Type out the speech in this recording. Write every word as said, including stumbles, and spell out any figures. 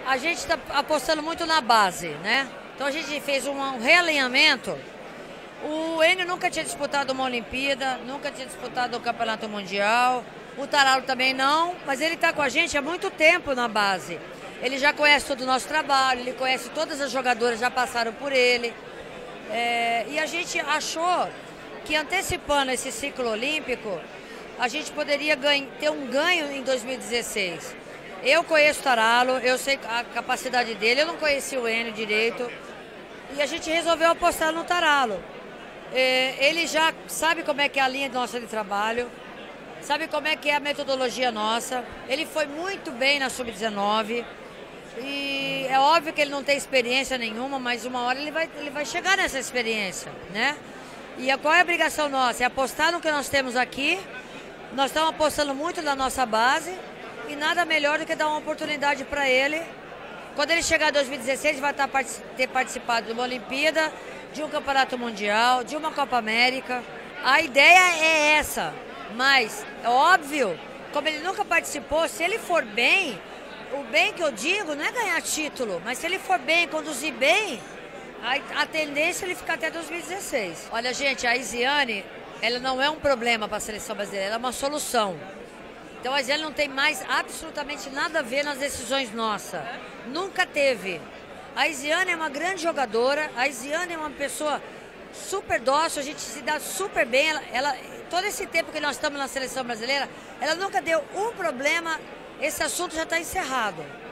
A gente está apostando muito na base, né? Então a gente fez um realinhamento. O Enio nunca tinha disputado uma Olimpíada, nunca tinha disputado o Campeonato Mundial. O Taralo também não, mas ele está com a gente há muito tempo na base. Ele já conhece todo o nosso trabalho, ele conhece todas as jogadoras, já passaram por ele. É, e a gente achou que antecipando esse ciclo olímpico, a gente poderia ganha, ter um ganho em dois mil e dezesseis. Eu conheço o Taralo, eu sei a capacidade dele, eu não conhecia o Enio direito. E a gente resolveu apostar no Taralo. É, ele já sabe como é que é a linha nossa de trabalho, sabe como é que é a metodologia nossa. Ele foi muito bem na sub dezenove. E é óbvio que ele não tem experiência nenhuma, mas uma hora ele vai, ele vai chegar nessa experiência, né? E qual é a obrigação nossa? É apostar no que nós temos aqui. Nós estamos apostando muito na nossa base e nada melhor do que dar uma oportunidade para ele. Quando ele chegar em dois mil e dezesseis, ele vai estar, ter participado de uma Olimpíada, de um Campeonato Mundial, de uma Copa América. A ideia é essa, mas é óbvio, como ele nunca participou, se ele for bem, o bem que eu digo não é ganhar título, mas se ele for bem, conduzir bem, a, a tendência é ele ficar até dois mil e dezesseis. Olha, gente, a Isiane, ela não é um problema para a seleção brasileira, ela é uma solução. Então a Isiane não tem mais absolutamente nada a ver nas decisões nossas. Nunca teve. A Isiane é uma grande jogadora, a Isiane é uma pessoa super dócil, a gente se dá super bem. Ela, ela, todo esse tempo que nós estamos na seleção brasileira, ela nunca deu um problema. Esse assunto já está encerrado.